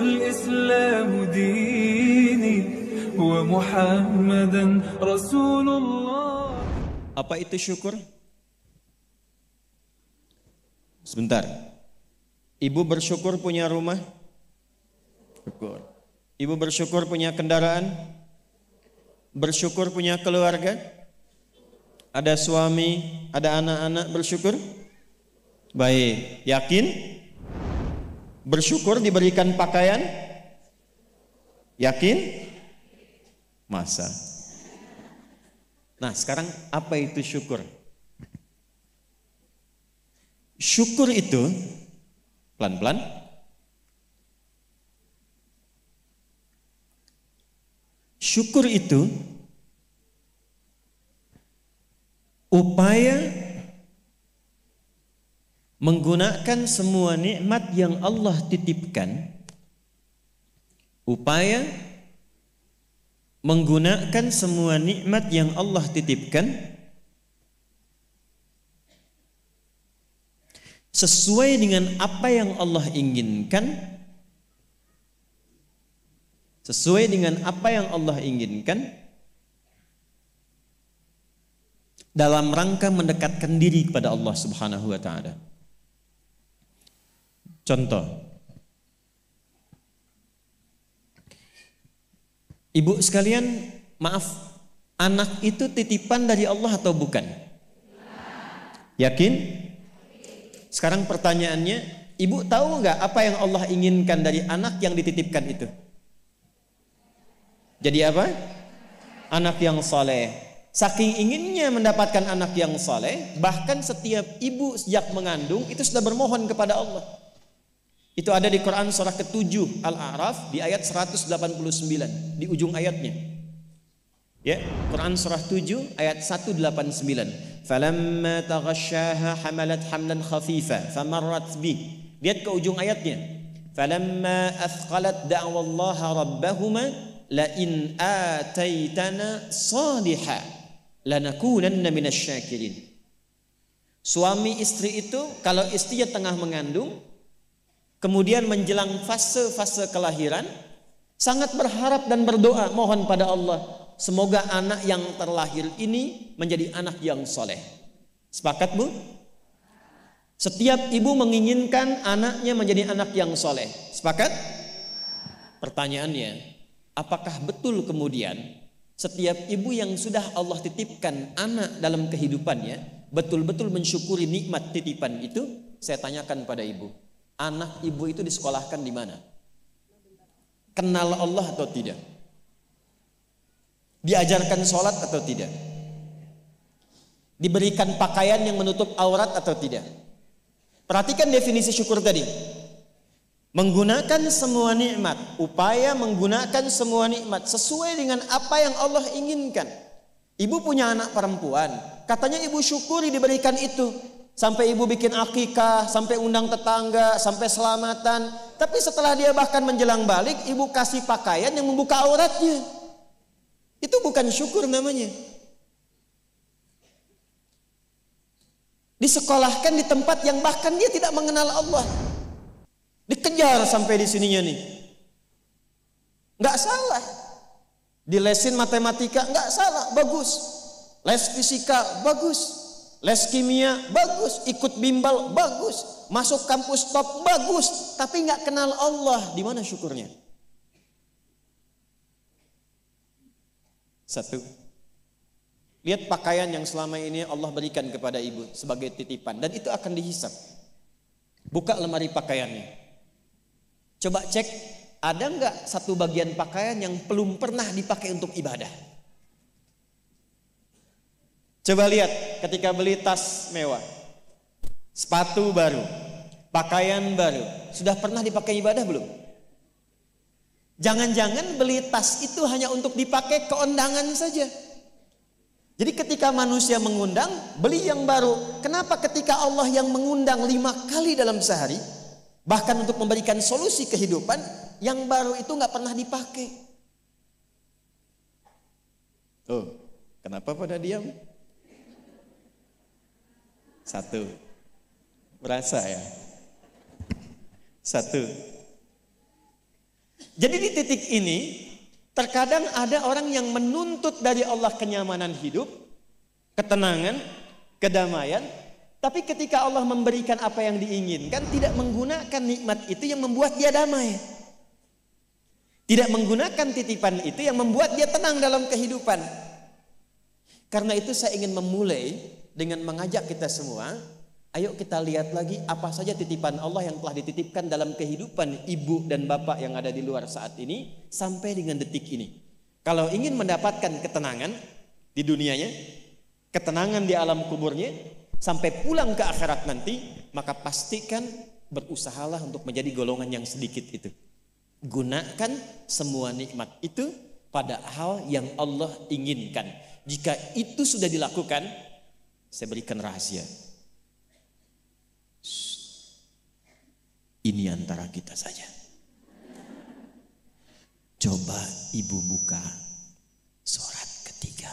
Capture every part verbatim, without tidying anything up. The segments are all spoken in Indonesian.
الإسلام ديني ومحمدا رسول الله. Apa itu syukur? Sebentar. Ibu bersyukur punya rumah? Syukur. Ibu bersyukur punya kendaraan? Bersyukur punya keluarga? Ada suami, ada anak-anak, bersyukur? Baik, yakin? Bersyukur diberikan pakaian? Yakin? Masa? Nah, sekarang apa itu syukur? Syukur itu pelan-pelan syukur itu upaya menggunakan semua nikmat yang Allah titipkan, upaya menggunakan semua nikmat yang Allah titipkan sesuai dengan apa yang Allah inginkan, sesuai dengan apa yang Allah inginkan dalam rangka mendekatkan diri kepada Allah Subhanahu wa taala. Contoh, ibu sekalian, maaf, anak itu titipan dari Allah atau bukan? Yakin? Sekarang pertanyaannya, ibu tahu nggak apa yang Allah inginkan dari anak yang dititipkan itu? Jadi apa? Anak yang saleh. Saking inginnya mendapatkan anak yang saleh, bahkan setiap ibu sejak mengandung itu sudah bermohon kepada Allah. Itu ada di Quran surah ketujuh Al-A'raf di ayat seratus delapan puluh sembilan di ujung ayatnya. Ya, Quran surah tujuh ayat seratus delapan puluh sembilan. Falamma taghasyaha hamalat hamlan khafifa famarrat bi. Lihat ke ujung ayatnya. Falamma athqalat da'wallaha rabbahuma la in ataitana salihah lanakunanna minasyakirin. Suami istri itu kalau istrinya tengah mengandung, kemudian menjelang fase-fase kelahiran, sangat berharap dan berdoa mohon pada Allah, semoga anak yang terlahir ini menjadi anak yang soleh. Sepakat bu? Setiap ibu menginginkan anaknya menjadi anak yang soleh. Sepakat? Pertanyaannya, apakah betul kemudian setiap ibu yang sudah Allah titipkan anak dalam kehidupannya betul-betul mensyukuri nikmat titipan itu? Saya tanyakan pada ibu, anak ibu itu disekolahkan di mana? Kenal Allah atau tidak? Diajarkan sholat atau tidak? Diberikan pakaian yang menutup aurat atau tidak? Perhatikan definisi syukur tadi. Menggunakan semua nikmat, upaya menggunakan semua nikmat sesuai dengan apa yang Allah inginkan. Ibu punya anak perempuan, katanya ibu syukuri diberikan itu. Sampai ibu bikin akikah, sampai undang tetangga, sampai selamatan. Tapi setelah dia bahkan menjelang balik, ibu kasih pakaian yang membuka auratnya. Itu bukan syukur namanya. Disekolahkan di tempat yang bahkan dia tidak mengenal Allah. Dikejar sampai di sininya nih. Nggak salah. Dilesin matematika, nggak salah, bagus. Les fisika, bagus. Les kimia, bagus. Ikut bimbel, bagus. Masuk kampus top, bagus. Tapi nggak kenal Allah, di mana syukurnya? Satu, lihat pakaian yang selama ini Allah berikan kepada ibu sebagai titipan, dan itu akan dihisap. Buka lemari pakaiannya, coba cek ada nggak satu bagian pakaian yang belum pernah dipakai untuk ibadah. Coba lihat ketika beli tas mewah, sepatu baru, pakaian baru, sudah pernah dipakai ibadah belum? Jangan-jangan beli tas itu hanya untuk dipakai keundangan saja. Jadi ketika manusia mengundang, beli yang baru. Kenapa ketika Allah yang mengundang lima kali dalam sehari, bahkan untuk memberikan solusi kehidupan, yang baru itu nggak pernah dipakai? Oh, kenapa pada diam? Satu, berasa ya? Satu, Jadi di titik ini terkadang ada orang yang menuntut dari Allah kenyamanan hidup, ketenangan, kedamaian, tapi ketika Allah memberikan apa yang diinginkan, tidak menggunakan nikmat itu yang membuat dia damai. Tidak menggunakan titipan itu yang membuat dia tenang dalam kehidupan. Karena itu saya ingin memulai dengan mengajak kita semua, ayo kita lihat lagi apa saja titipan Allah yang telah dititipkan dalam kehidupan ibu dan bapak yang ada di luar saat ini sampai dengan detik ini. Kalau ingin mendapatkan ketenangan di dunianya, ketenangan di alam kuburnya, sampai pulang ke akhirat nanti, maka pastikan berusahalah untuk menjadi golongan yang sedikit itu. Gunakan semua nikmat itu pada hal yang Allah inginkan. Jika itu sudah dilakukan, saya berikan rahasia. Ini antara kita saja. Coba ibu buka surat ketiga.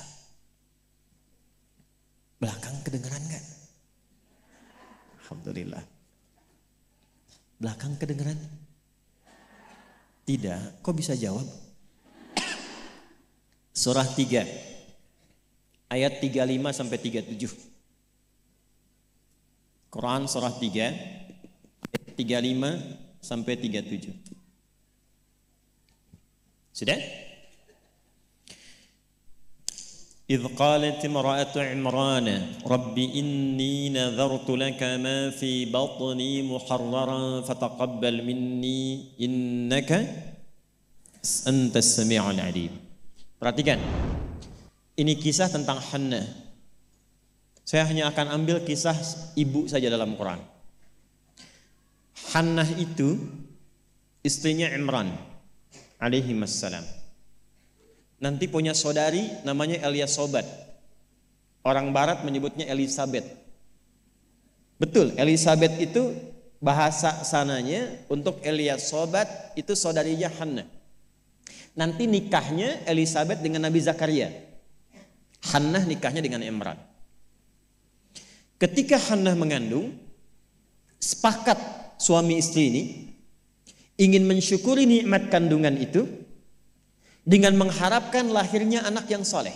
Belakang kedengeran gak? Alhamdulillah. Belakang kedengeran? Tidak. Kok bisa jawab? Surah tiga. Ayat tiga puluh lima sampai tiga puluh tujuh. Quran surah tiga. tiga puluh lima sampai tiga puluh tujuh. Sudah? إذ قالت امرأة عمران رب إني نذرت لك ما في بطني محررا فتقبل مني إنك أنت السميع العليم. Perhatikan, ini kisah tentang Hannah. Saya hanya akan ambil kisah ibu saja dalam Quran. Hannah itu istrinya Imran alaihi wassalam. Nanti punya saudari namanya Eliasobat. Orang barat menyebutnya Elizabeth. Betul, Elizabeth itu bahasa sananya untuk Eliasobat itu saudarinya Hannah. Nanti nikahnya Elizabeth dengan Nabi Zakaria. Hannah nikahnya dengan Imran. Ketika Hannah mengandung, sepakat suami istri ini ingin mensyukuri nikmat kandungan itu dengan mengharapkan lahirnya anak yang soleh.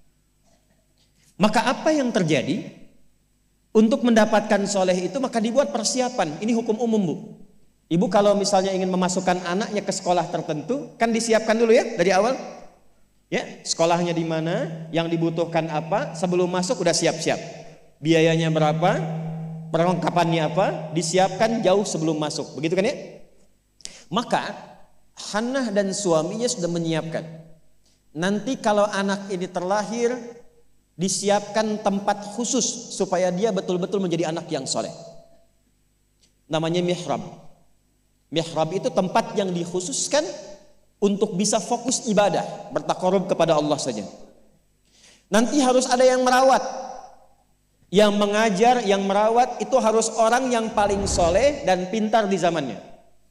Maka apa yang terjadi? Untuk mendapatkan soleh itu maka dibuat persiapan. Ini hukum umum, Bu. Ibu kalau misalnya ingin memasukkan anaknya ke sekolah tertentu, kan disiapkan dulu ya dari awal. Ya, sekolahnya di mana, yang dibutuhkan apa, sebelum masuk udah siap-siap. Biayanya berapa, perlengkapannya apa, disiapkan jauh sebelum masuk. Begitu kan ya? Maka Hannah dan suaminya sudah menyiapkan. Nanti kalau anak ini terlahir, disiapkan tempat khusus supaya dia betul-betul menjadi anak yang soleh. Namanya mihrab. Mihrab itu tempat yang dikhususkan untuk bisa fokus ibadah, bertakarub kepada Allah saja. Nanti harus ada yang merawat. Yang mengajar, yang merawat itu harus orang yang paling soleh dan pintar di zamannya.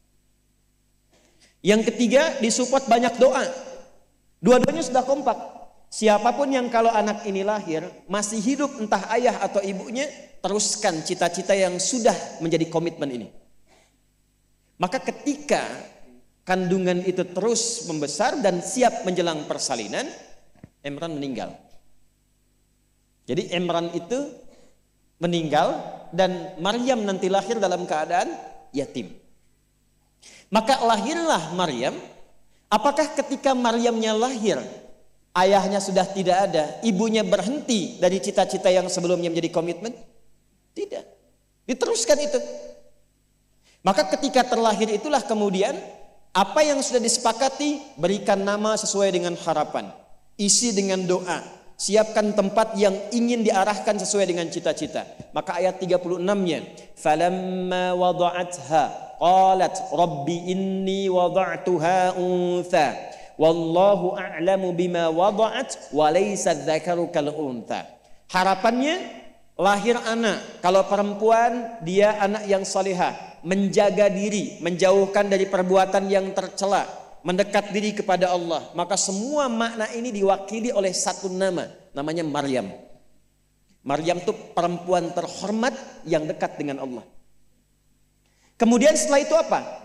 Yang ketiga, disupport banyak doa. Dua-duanya sudah kompak. Siapapun yang kalau anak ini lahir masih hidup, entah ayah atau ibunya, teruskan cita-cita yang sudah menjadi komitmen ini. Maka ketika kandungan itu terus membesar dan siap menjelang persalinan, Imran meninggal. Jadi Imran itu meninggal dan Maryam nanti lahir dalam keadaan yatim. Maka lahirlah Maryam. Apakah ketika Maryamnya lahir, ayahnya sudah tidak ada, ibunya berhenti dari cita-cita yang sebelumnya menjadi komitmen? Tidak. Diteruskan itu. Maka ketika terlahir itulah kemudian apa yang sudah disepakati, berikan nama sesuai dengan harapan, isi dengan doa, siapkan tempat yang ingin diarahkan sesuai dengan cita-cita. Maka ayat tiga puluh enam-nya, falamma wada'atha qalat rabbi inni wada'tuha untha wallahu a'lamu bima wada'at wa laysa dzakaru kal untha. Harapannya lahir anak, kalau perempuan dia anak yang salihah, menjaga diri, menjauhkan dari perbuatan yang tercela, mendekat diri kepada Allah. Maka semua makna ini diwakili oleh satu nama, namanya Maryam. Maryam itu perempuan terhormat yang dekat dengan Allah. Kemudian setelah itu apa?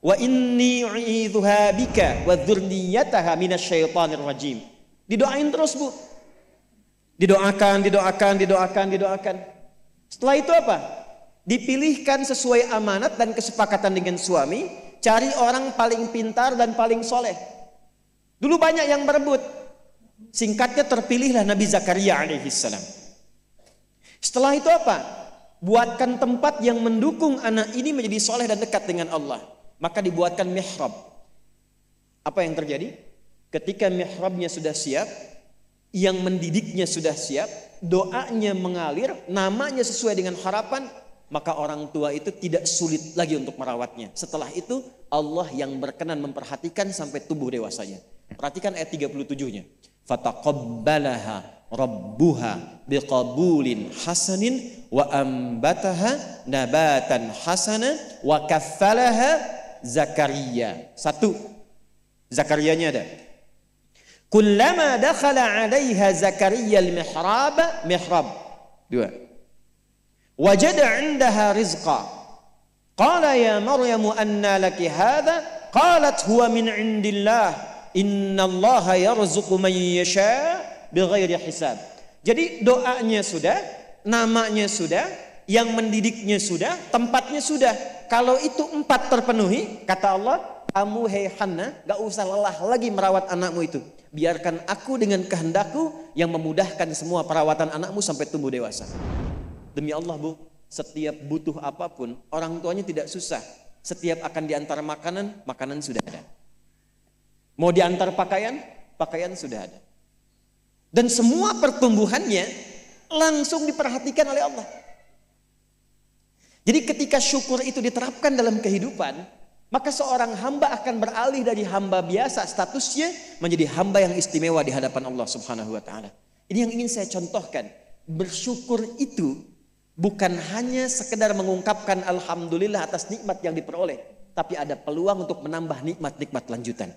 wa inni u'idzuha bika wa dzurriyyataha minasyaitonir rajim. Didoain terus, Bu. Didoakan, didoakan, didoakan, didoakan. Setelah itu apa? Dipilihkan sesuai amanat dan kesepakatan dengan suami, cari orang paling pintar dan paling soleh. Dulu banyak yang berebut. Singkatnya terpilihlah Nabi Zakaria alaihissalam. Setelah itu apa? Buatkan tempat yang mendukung anak ini menjadi soleh dan dekat dengan Allah. Maka dibuatkan mihrab. Apa yang terjadi? Ketika mihrabnya sudah siap, yang mendidiknya sudah siap, doanya mengalir, namanya sesuai dengan harapan, maka orang tua itu tidak sulit lagi untuk merawatnya. Setelah itu Allah yang berkenan memperhatikan sampai tumbuh dewasanya. Perhatikan ayat tiga puluh tujuh-nya. Fataqabbalaha rabbuha biqabulin hasanin wa ambataha nabatan hasana wa kaffalaha Zakaria. Satu, Zakariyanya ada. Kullama dakhala 'alaiha Zakaria al-mihrab, mihrab. Dua. Wajada 'indaha rizqa. Qala ya Maryam anna laki hadha? Qalat huwa min 'indillah. Innallaha yarzuqu man yasha bighairi hisab. Jadi doanya sudah, namanya sudah, yang mendidiknya sudah, tempatnya sudah. Kalau itu empat terpenuhi, kata Allah, kamu hei Hannah, gak usah lelah lagi merawat anakmu itu. Biarkan aku dengan kehendakku yang memudahkan semua perawatan anakmu sampai tumbuh dewasa. Demi Allah, Bu, setiap butuh apapun, orang tuanya tidak susah. Setiap akan diantar makanan, makanan sudah ada. Mau diantar pakaian, pakaian sudah ada. Dan semua pertumbuhannya langsung diperhatikan oleh Allah. Jadi ketika syukur itu diterapkan dalam kehidupan, maka seorang hamba akan beralih dari hamba biasa statusnya menjadi hamba yang istimewa di hadapan Allah Subhanahu wa taala. Ini yang ingin saya contohkan. Bersyukur itu bukan hanya sekedar mengungkapkan alhamdulillah atas nikmat yang diperoleh, tapi ada peluang untuk menambah nikmat-nikmat lanjutan.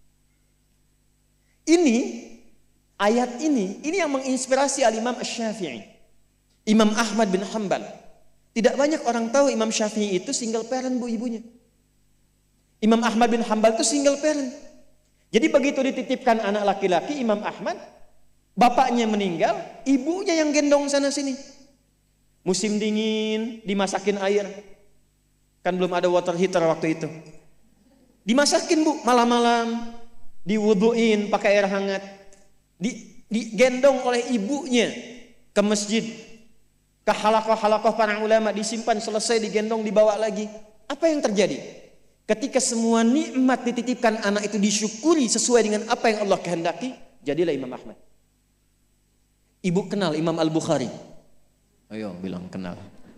Ini ayat ini, ini yang menginspirasi Al-Imam Asy-Syafi'i. Imam Ahmad bin Hanbal. Tidak banyak orang tahu Imam Syafi'i itu single parent, Bu, ibunya. Imam Ahmad bin Hanbal itu single parent. Jadi begitu dititipkan anak laki-laki Imam Ahmad, bapaknya meninggal, ibunya yang gendong sana sini. Musim dingin, dimasakin air. Kan belum ada water heater waktu itu. Dimasakin, Bu, malam-malam, diwuduin pakai air hangat. Di, digendong oleh ibunya ke masjid, ke halakoh-halakoh para ulama, disimpan, selesai digendong, dibawa lagi. Apa yang terjadi? Ketika semua nikmat dititipkan anak itu disyukuri sesuai dengan apa yang Allah kehendaki, jadilah Imam Ahmad. Ibu kenal Imam Al-Bukhari? Ayo bilang kenal.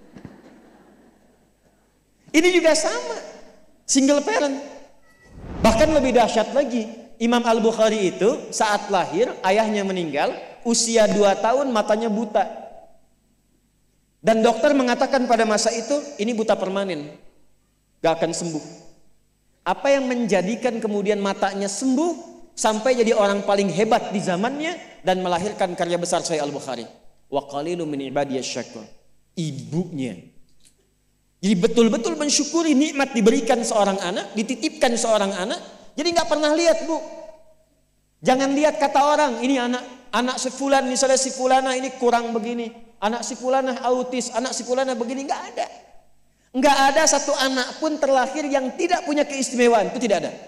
Ini juga sama, single parent. Bahkan lebih dahsyat lagi, Imam Al-Bukhari itu saat lahir ayahnya meninggal, usia dua tahun, matanya buta. Dan dokter mengatakan pada masa itu, ini buta permanen, gak akan sembuh. Apa yang menjadikan kemudian matanya sembuh sampai jadi orang paling hebat di zamannya dan melahirkan karya besar Sahih Al-Bukhari. Wa qalilun min ibadiyasy syakur. Ibunya. Jadi betul-betul mensyukuri nikmat diberikan seorang anak, dititipkan seorang anak. Jadi nggak pernah lihat, Bu. Jangan lihat kata orang, ini anak anak si fulan, misalnya si fulana ini kurang begini. Anak si fulana autis, anak si fulana begini, nggak ada. Nggak ada satu anak pun terlahir yang tidak punya keistimewaan, itu tidak ada.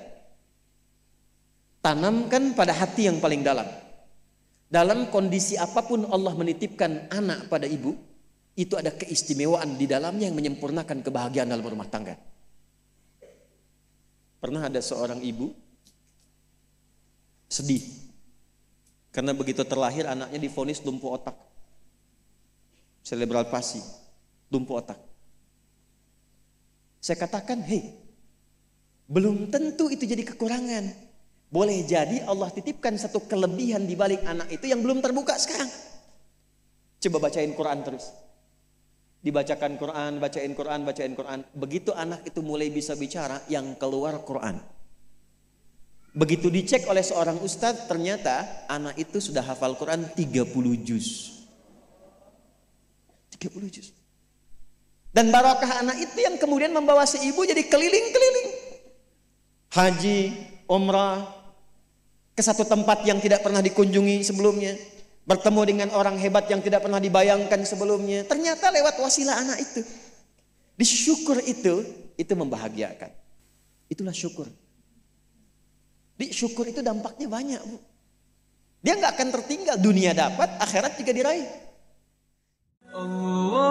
Tanamkan pada hati yang paling dalam. Dalam kondisi apapun Allah menitipkan anak pada ibu, itu ada keistimewaan di dalamnya yang menyempurnakan kebahagiaan dalam rumah tangga. Pernah ada seorang ibu sedih karena begitu terlahir anaknya divonis lumpuh otak, cerebral palsy, lumpuh otak. Saya katakan, hei, belum tentu itu jadi kekurangan. Boleh jadi Allah titipkan satu kelebihan di balik anak itu yang belum terbuka sekarang. Coba bacain Quran terus. Dibacakan Quran, bacain Quran, bacain Quran. Begitu anak itu mulai bisa bicara, yang keluar Quran. Begitu dicek oleh seorang ustadz, ternyata anak itu sudah hafal Quran tiga puluh juz. tiga puluh juz. Dan barakah anak itu yang kemudian membawa si ibu jadi keliling-keliling. haji, umrah, ke satu tempat yang tidak pernah dikunjungi sebelumnya, bertemu dengan orang hebat yang tidak pernah dibayangkan sebelumnya. Ternyata lewat wasilah anak itu. Disyukur itu, itu membahagiakan. Itulah syukur. Di syukur itu dampaknya banyak, Bu. Dia nggak akan tertinggal, dunia dapat, akhirat juga diraih. Allah